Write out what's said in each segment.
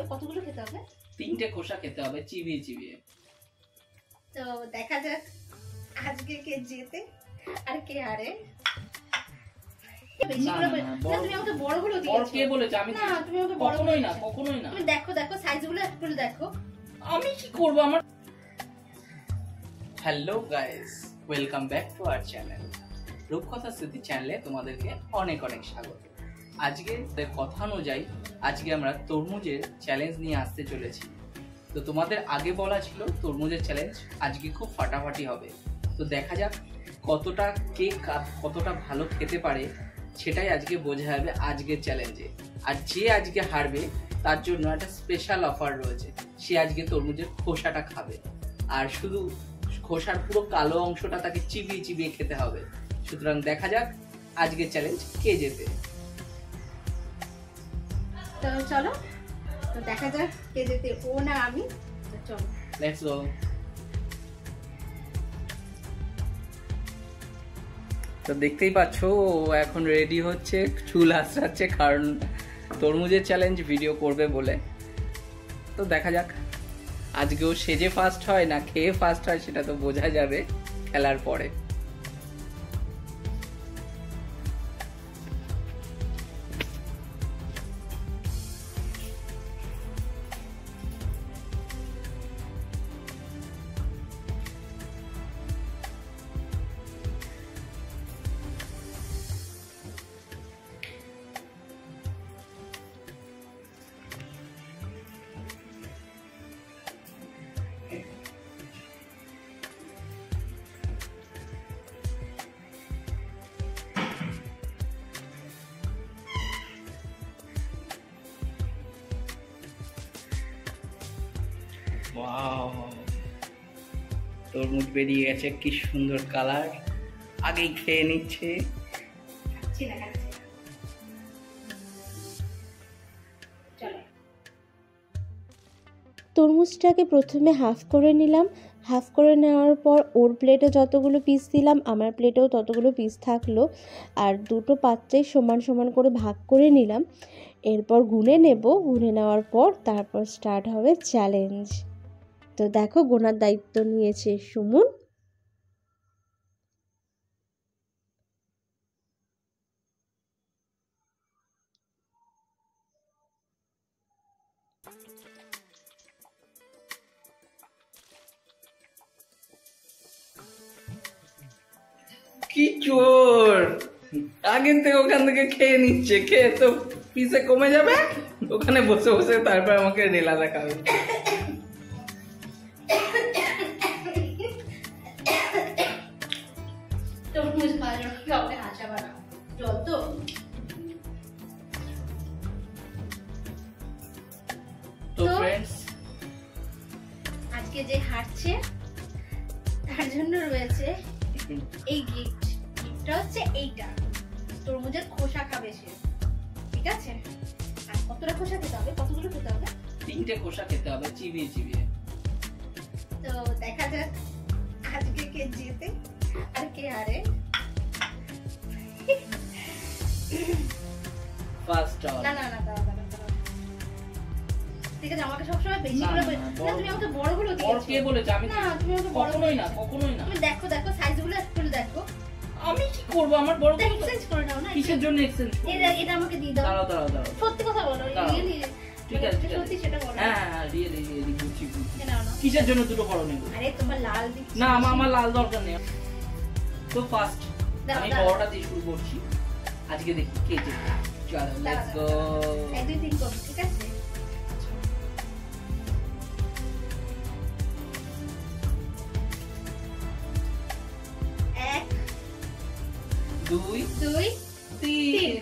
কতগুলো খেতে হবে? 3টে খোসা খেতে হবে চিবিয়ে চিবিয়ে। তো দেখা যাক আজকে কে জেতে আর কে হারে। তুমি আমাকে বড়গুলো দিয়েছো। কে বলেছে আমি? না তুমি আমাকে কখনোই না। তুমি দেখো সাইজগুলো একটু দেখো। আমি কি করব? আমার hello guys, welcome back to our channel. Rupkatha Smriti চ্যানেলে তোমাদেরকে অনেক অনেক স্বাগত। আজকে কথা অনুযায়ী আজকে আমরা তরমুজের চ্যালেঞ্জ নিয়ে আসতে চলেছি। তো তোমাদের আগে বলা ছিল তরমুজের চ্যালেঞ্জ আজকে খুব ফাটাফাটি হবে। তো দেখা যাক কতটা কতটা ভালো খেতে পারে, সেটাই আজকে বোঝা যাবে আজকের চ্যালেঞ্জে। আর যে আজকে হারবে তার জন্য একটা স্পেশাল অফার রয়েছে, সে আজকে তরমুজের খোসাটা খাবে, আর শুধু খোসার পুরো কালো অংশটা তাকে চিবিয়ে চিবিয়ে খেতে হবে। সুতরাং দেখা যাক আজকের চ্যালেঞ্জ কে জেতে। তো চলো, তো দেখা যাক কে জেতে, ও না আমি। চলো লেটস গো। তো দেখতেই পাচ্ছ ও এখন রেডি হচ্ছে, চুল আঁচড়াচ্ছে, কারণ তরমুজের চ্যালেঞ্জ ভিডিও করবে বলে। তো দেখা যাক আজকেও সেজে ফার্স্ট হয় না খেয়ে ফার্স্ট হয়, সেটা তো বোঝা যাবে খেলার পরে। তরমুজ বেরিয়ে গেছে, কি সুন্দর কালার। আগেই খেয়ে নিচ্ছে। তরমুজটাকে প্রথমে হাফ করে নিলাম। হাফ করে নেওয়ার পর ওর প্লেটে যতগুলো পিস দিলাম, আমার প্লেটেও ততগুলো পিস থাকলো, আর দুটো পাত্রেই সমান সমান করে ভাগ করে নিলাম। এরপর গুনে নেব, গুনে নেওয়ার পর তারপর স্টার্ট হবে চ্যালেঞ্জ। তো দেখো গোনার দায়িত্ব নিয়েছে সুমন। কি চোর, আগের থেকে ওখান থেকে খেয়ে নিচ্ছে, খেয়ে তো পিসে কমে যাবে, ওখানে বসে বসে তারপর আমাকে রেলা দেখাবে। তরমুজ খাওয়ার কাউকে আশা বাড়াও। চল তো। তো ফ্রেন্ডস, আজকে যে হারছে তার জন্য রয়েছে এই গিফটটা হচ্ছে এইটা, তরমুজের খোসা খাবে সে, ঠিক আছে? আর কতটা খোসা খেতে হবে, কতগুলো খেতে হবে? 3টে খোসা খেতে হবে চিবিয়ে চিবিয়ে। তো দেখা যাক আজকে কে জেতে আর কে হারে। First all. না ঠিক আছে, আমাকে সবসময় বেশি করে তুমি আমাকে বড়গুলো দিয়েছো। কে বলেছে? আমি না তুমি আমাকে কখনোই না। তুমি দেখো সাইজগুলো একটু দেখো। আমি কি করব? আমার বড় এক্সচেঞ্জ করে নাও না। কিসের জন্য এক্সচেঞ্জ করব? এটা আমাকে দিয়ে দাও। দাঁড়াও। সত্যি কথা বলো, রিয়েলি। ঠিক আছে সত্যি সেটা বলো। হ্যাঁ রিয়েলি বুঝছি। নাও। কিসের জন্য দুটো বড় নেব? আরে তোমার লাল দিচ্ছি না, আমার লাল দরকার নেই। তো ফার্স্ট আমি বড়টা দিয়ে শুরু করছি। আজকে দেখি কে জেতে। চলো লেটস গো। 1 2 3 করো, ঠিক আছে? 1 2 2 3।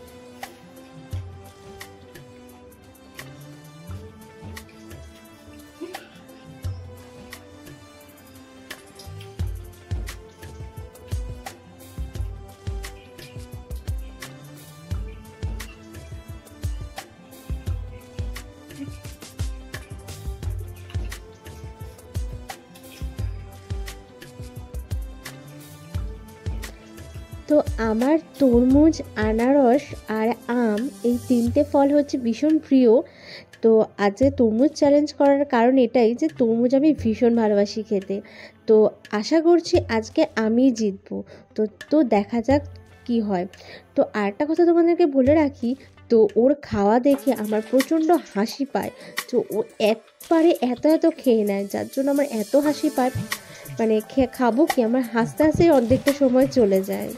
তো আমার তরমুজ, আনারস আর আম এই তিনটে ফল হচ্ছে ভীষণ প্রিয়, তো আজকে তরমুজ চ্যালেঞ্জ করার কারণ এটাই যে তরমুজ আমি ভীষণ ভালোবাসি খেতে। তো আশা করছি আজকে আমি জিতবো। তো দেখা যাক কি হয়। তো আরেকটা কথা তোমাদেরকে বলে রাখি, তো ওর খাওয়া দেখে আমার প্রচণ্ড হাসি পায়। তো ও একবারে এত খেয়ে নেয়, যার জন্য আমার এত হাসি পায়, মানে খাবো কি, আমার হাসতে হাসতে অর্ধেকটা সময় চলে যায়।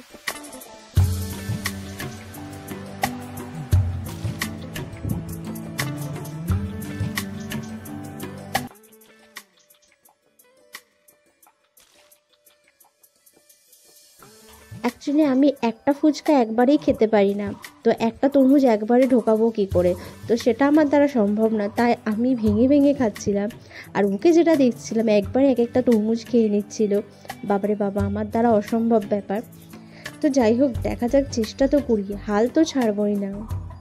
অ্যাকচুয়ালি আমি একটা ফুচকা একবারেই খেতে পারি না, তো একটা তরমুজ একবারে ঢোকাবো কী করে, তো সেটা আমার দ্বারা সম্ভব না। তাই আমি ভেঙে ভেঙে খাচ্ছিলাম, আর ওকে যেটা দেখছিলাম একবারে এক একটা তরমুজ খেয়ে নিচ্ছিল। বাবারে বাবা, আমার দ্বারা অসম্ভব ব্যাপার। তো যাই হোক, দেখা যাক, চেষ্টা তো করি, হাল তো ছাড়বই না।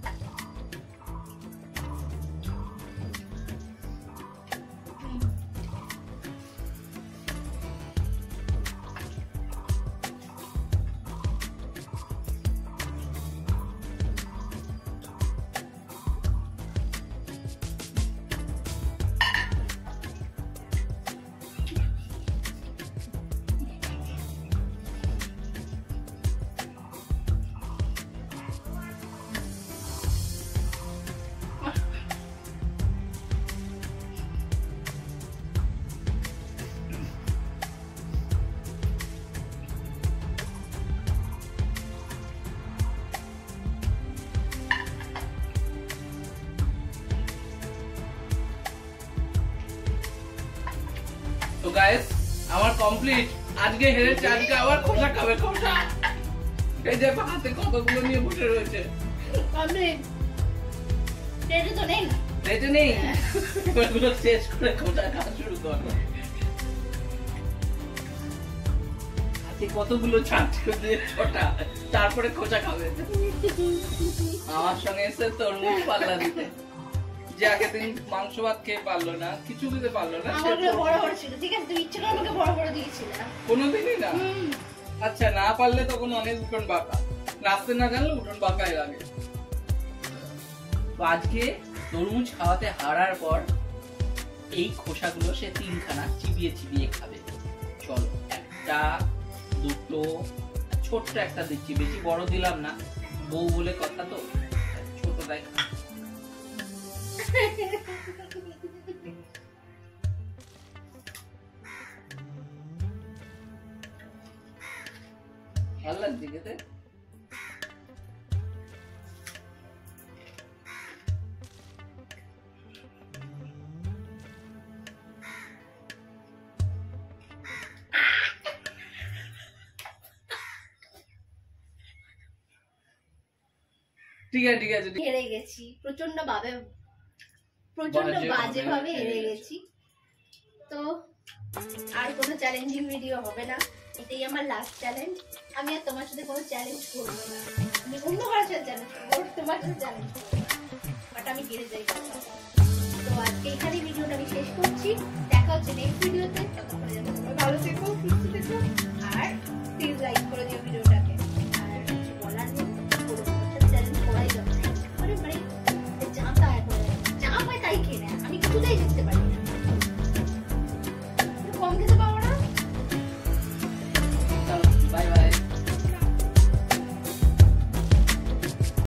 তো গাইস, আমার কমপ্লিট। আজকে হেরেছে, আজকে আবার খোসা খাবে, খোসা। এই যে হাতে কতগুলো নিয়ে বসে রয়েছে। কমপ্লিট। রেডি তো নেই? রেডি নেই। এগুলো শেষ করে খোসা খাওয়া শুরু করবে। হাতে কতগুলো চাটকে দিয়ে ছোটা, তারপরে খোসা খাবে। আমার সঙ্গে এসে তরমুজ পাল্লা দিতে, যে আগের দিন মাংস ভাত খেয়ে পারলো না, কিছু দিতে পারলো না, আমাকে বড় বড় ছিল। ঠিক আছে, তুই ইচ্ছে করে আমাকে বড় বড় দিয়েছিস না কোনোদিনই না। আচ্ছা, না পারলে তখন অনেক উঠোন বাঁকা, রাস্তা না জানলে উঠোন বাঁকাই লাগে। তো আজকে তরমুজ খাওয়াতে হারার পর এই খোসাগুলো সে 3খানা চিবিয়ে চিবিয়ে খাবে। চলো, একটা দুটো, ছোট্ট একটা দিচ্ছি, বেশি বড় দিলাম না, বউ বলে কথা, তো ছোটটাই খা। ভালো লাগছে খেতে? ঠিক আছে, ঠিক আছে, হেরে গেছি প্রচন্ড বাজে ভাবে হেরে গেছি। তো আর কোনো চ্যালেঞ্জিং ভিডিও হবে না, এটাই আমার লাস্ট চ্যালেঞ্জ। আমি আর তোমার সাথে কোনো চ্যালেঞ্জ করবো না, আমি অন্য কারোর সাথে চ্যালেঞ্জ করবো, তোমার সাথে চ্যালেঞ্জ করবো না, বাট আমি হেরে যাই। তো আজকে এখানে ভিডিওটা আমি শেষ করছি, দেখা হচ্ছে নেক্সট ভিডিওতে। ততক্ষণে যেন তোমরা ভালো থেকো, সুস্থ থেকো, আর প্লিজ লাইক করে দিও ভিডিওটাকে।